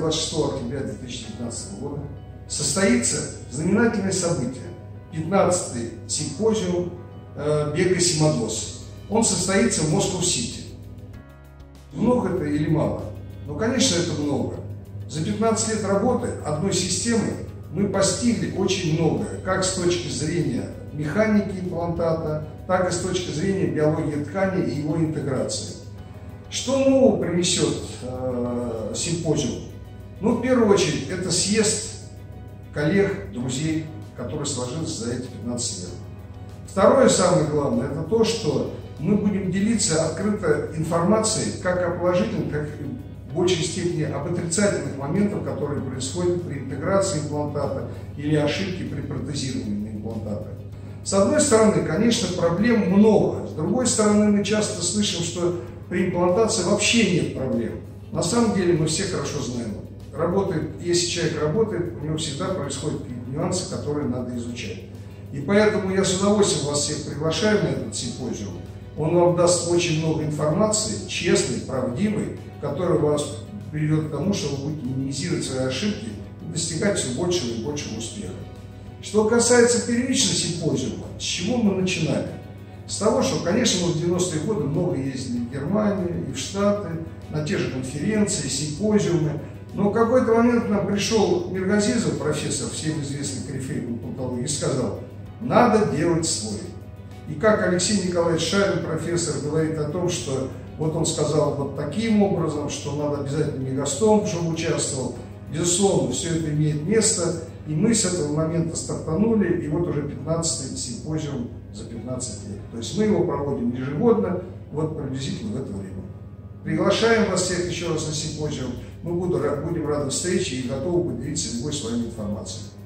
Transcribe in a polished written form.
26 октября 2019 года состоится знаменательное событие – 15-й симпозиум бега Симадос. Он состоится в Москва-Сити. Много это или мало? Ну, конечно, это много. За 15 лет работы одной системы мы постигли очень многое, как с точки зрения механики имплантата, так и с точки зрения биологии ткани и его интеграции. Что нового принесет симпозиум? Ну, в первую очередь, это съезд коллег, друзей, который сложился за эти 15 лет. Второе, самое главное, это то, что мы будем делиться открыто информацией как о положительных, так и в большей степени об отрицательных моментах, которые происходят при интеграции имплантата или ошибке при протезировании имплантата. С одной стороны, конечно, проблем много. С другой стороны, мы часто слышим, что при имплантации вообще нет проблем. На самом деле мы все хорошо знаем. Если человек работает, у него всегда происходят какие-то нюансы, которые надо изучать. И поэтому я с удовольствием вас всех приглашаю на этот симпозиум. Он вам даст очень много информации, честной, правдивой, которая вас приведет к тому, что вы будете минимизировать свои ошибки и достигать все большего и большего успеха. Что касается первичного симпозиума, с чего мы начинали? С того, что, конечно, мы в 90-е годы много ездили в Германию и в Штаты, на те же конференции, симпозиумы. Но в какой-то момент к нам пришел Миргазизов, профессор, всем известный корифей по имплантологии, и сказал: надо делать свой. И как Алексей Николаевич Шарин, профессор, говорит о том, что вот он сказал вот таким образом, что надо обязательно мегастом, чтобы участвовал. Безусловно, все это имеет место. И мы с этого момента стартанули, и вот уже 15-й симпозиум за 15 лет. То есть мы его проводим ежегодно, вот приблизительно в это время. Приглашаем вас всех еще раз на симпозиум. Мы будем рады встрече и готовы поделиться любой с вами информацией.